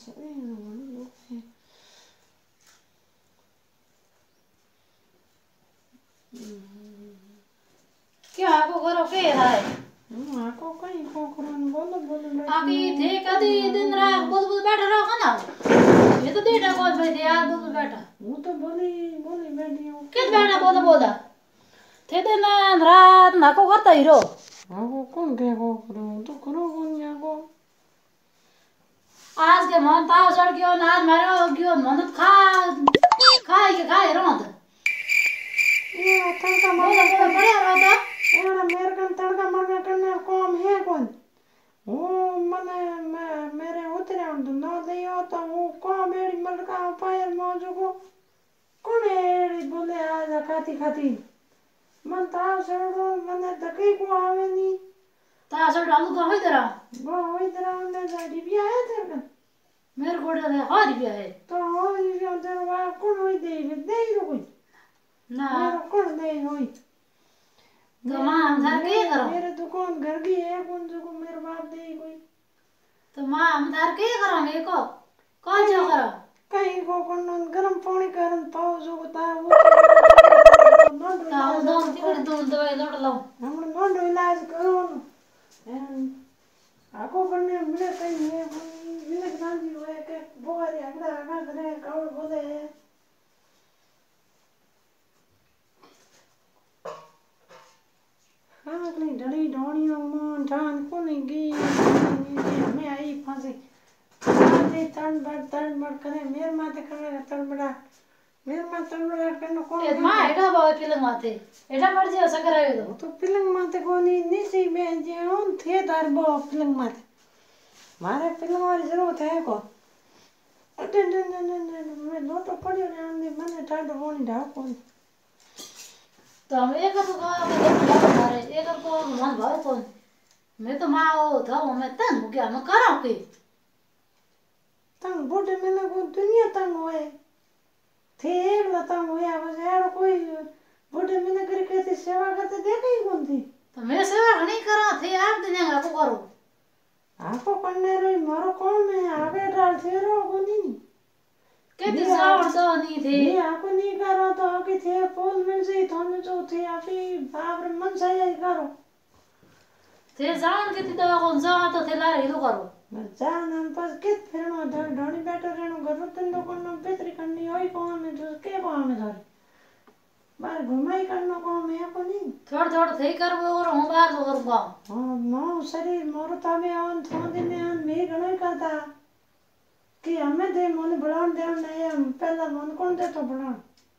क्या को करो के है को कहीं को करन बोलो आकी थे कदी दिन रात बोल बैठा रहो ना ये तो डेटा कॉल पे थे यार बोल बैठा वो तो बोली बैठी हूं किस बैठा बोला थे दिन रात ना को करता हीरो वो कौन के को करो तो करो कौन या को आज के मन ताव चढ़ गयो ना मारो गयो मन खाए रोंद ये तड़का बोला बढ़िया रहो तो एड़ा मेरे कन तड़का मरना करने कौन है कौन वो मने मेरे उतरे तो न दियो तो वो को मेरी मलका पायर मौजू को कौन एड़ी बोले आज खाती मन ताव चढ़ो मने धके को आवे नी ता चढ़ आलू का होई तेरा वो होई तरह ने जाडी भी आया थे मेरे गोड़े दे हारी भी है तो होई भी अंदर वा कौन होई दे कोई ना मेरे कौन दे होई तो मां हम धर के करो मेरे दुकान घर की है कौन जो को मेरे बाप दे कोई तो मां हम धर के करो मेरे को कौन जो करो कहीं को कौन गरम पानी करन पाओ जो बता वो ताऊ दोन तिकड़ दूध दवाई लोट लो हम नोंड इलाज करो आको करने मिले कहीं है मिले गांधी होए के बोरे अगला आगा करे कावड़ बोले हाँ कहीं डरी डोनियों मन ठान को नहीं गई मैं आई फांसी तन बड़ करे मेरे माथे करे तड़बड़ा मेरे माथे तड़बड़ा करने कौन ए मां एटा बाय पिलंग माथे एटा मर जे सकर आयो तो पिलंग माथे को नहीं सी में जे उन थे तार बो पिलंग माथे मारे पिलंग वाली जरूरत है को अटे मैं लोटो पड़ियो ने आंदे मने ठाडो होनी ढा कोन तो हम एक तो का मारे एक को मन भाव कोन मैं तो मां ओ था मैं तंग क्या मैं करा के तंग बूढ़े में को दुनिया तंग होए थे एक तंग होया बस यार कोई बूढ़े में करके ते सेवा करते देखे ही कौन थी तो मैं सेवा नहीं करा थे आप दिन आपको करो आपको करने रही मारो कौन में आगे डाल थे रो को नहीं के दिसाव तो नहीं थे ये आपको नहीं करो तो आके थे पोल मिल से थोने जो थे आपी बाप रे मन से ही करो थे जान के तो कौन जा तो थे ला रे करो जान हम पास कित फिरनो ढोनी बैठो रहनो घर तन तो कोनो बेतरी करनी होई कौन में जो के को में धर बाहर घुमाई करनो को में को नहीं थोड़ थे कर वो और हूं बाहर तो करूंगा हां मो शरीर मोर तबे आन थो दिन आन में घणो करता कि हमें दे मन बढ़ान दे नहीं हम पहला मन कौन दे तो बढ़ान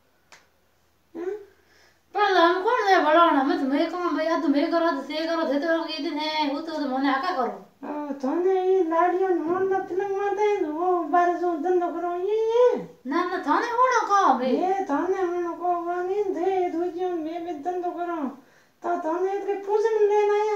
पहला हम कौन दे बढ़ाना मैं तुम्हें काम भैया तुम्हें करो थे तो ये दिन है वो तो मने आका करो थाने ये लाड़ियों होन न फिल्म माते वो बार जो धंधो करो ये ना थाने होना का बे ये थाने होनो को वानी दे दूजियो मैं भी धंधो करो तो थाने के पूजन लेना है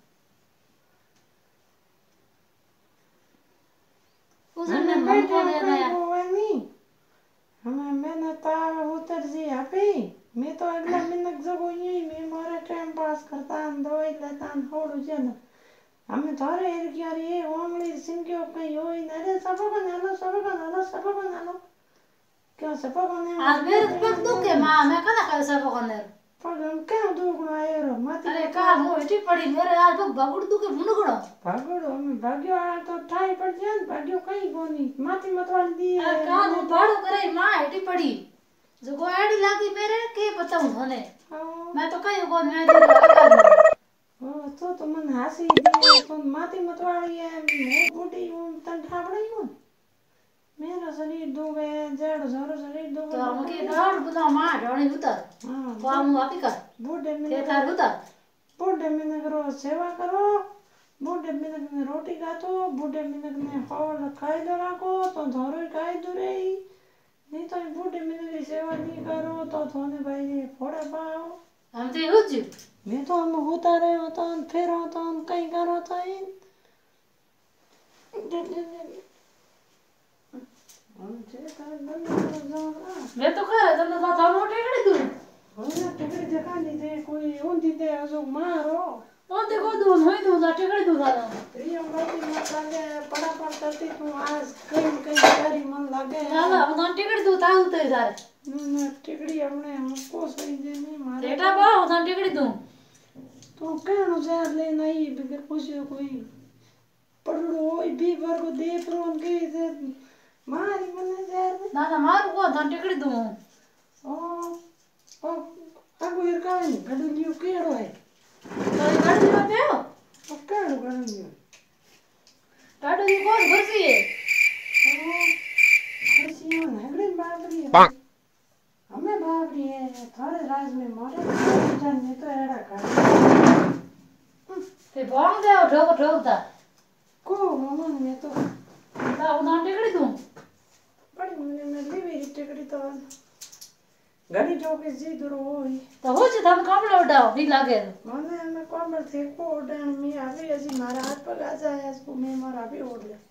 पूजन ने मन को देना है वानी हमें मैंने तार उतर जी आपे मैं तो अगला मिनट जगो यही मैं मारे टाइम पास करता दवाई लेता होड़ जन हमें थारे यार ये ओंगली सिंक्यो कहीं होई नरे सब को नालो क्या सब को ने आज मेरे पग दुखे मां मैं कदा कर सब को ने पर हम क्या दुखना है रो मत अरे का वो इटी पड़ी मेरे आज तो बगुड़ दुखे मुंडगड़ो भागड़ो हम भाग्यो आ तो ठाई पड़ जान भाग्यो कहीं कोनी माती मत वाली दी अरे का वो पाड़ो करे मां इटी पड़ी जो को आड़ी लागी मेरे के बताऊं होने मैं तो कहीं को मैं तो मन हंसी दी तो माती मतवाड़ी है मैं बूढ़ी हूं तन ठाबड़ी हूं मेरा शरीर दुखे जड़ जोरो शरीर दुखे तो हम के गाड़ बुला मां ढोणी उतर हां तो हम वापी कर बूढ़े में के तार उतर बूढ़े में करो सेवा करो बूढ़े में रोटी खातो बूढ़े में हौल खाई दो राखो तो धोरो खाई दो रे नहीं तो बूढ़े में सेवा नहीं करो तो थोने भाई फोड़ा पाओ हम ते हुज मैं तो हम होता रहे होता फिर होता हम कहीं करो तो मैं तो खा रहा था मोटे कड़ी दूर होना टिकड़ी दिखा दी थे कोई उन दी थे जो मारो कौन देखो दूध होई दूध टिकड़ी दूध आलो प्रियम बाती मत लागे पड़ा करती तू आज कहीं करी मन लागे ना ना उन टिकड़ी दूध आउ ते सारे ना टिकड़ी हमने हमको सही दे नहीं मारे बेटा बा उन टिकड़ी दूं तू कहनो जा ले नहीं बिगर पूछो कोई पड़ो ओई भी भर को दे प्रोन के से मारी मने यार ना ना मारू को उन टिकड़ी दूं ओ आगो यार का नहीं गडू लियो केड़ो है तो ये गाड़ी में पे हो केड़ो गडू लियो गाड़ी में कौन घुसी है खुशियां नगड़े बाबरी है हमें बाबरी है थारे राज में मारे जाने तो एड़ा कर ते बांग दे ठोक ठोक दा को ममन में तो ता उन टिकड़ी दूं बड़ी मुने में लेवी टिकड़ी तो घड़ी जो के जी दूर होई तो हो जे थम कामड़ो उड़ाओ नहीं लागे माने हमें कमर थे को उड़न में आवे अजी मारा हाथ पगा जाए इसको मैं मारा भी उड़ ले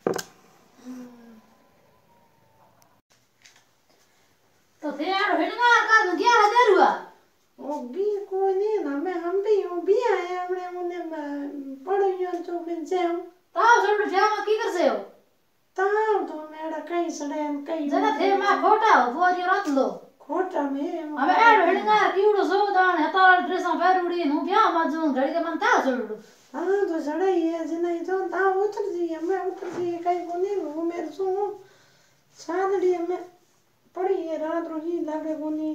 तो थे यार हिड़गा का 11,000 हुआ ओ भी कोई नहीं ना मैं हम भी आए हमने मुने पड़ियो चौकिन से हम ताव सड़ जामा की कर से हो ताव तो मेरा कहीं सड़े कहीं जना थे मा खोटा हो बोरी रात लो खोटा में हमें ऐड हिड़गा कीड़ो सो दान हता ड्रेस पेरुड़ी नु ब्याह मजून घड़ी के मन ता सड़ू हाँ तो सड़े ये जिना तो ताव उतर जी हमें उतर जी कहीं को नहीं वो मेरे सो सादड़ी हमें पड़ी है रात रोही लागे कोनी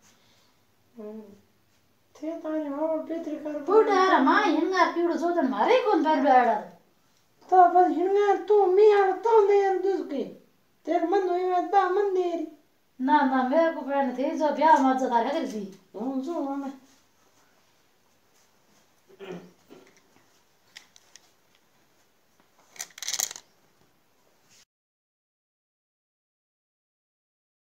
थे ताने हो बेतरी कर फुट यार मां हिड़गा कीड़ो सो दन मारे कोन पैर बेड़ा तो बस हिंगा तू मियार तो देर दुसके तेर मन होई बा मन देरी ना ना मेरे को पैर थे जो ब्याह मज तार कर दी हूं जो हमें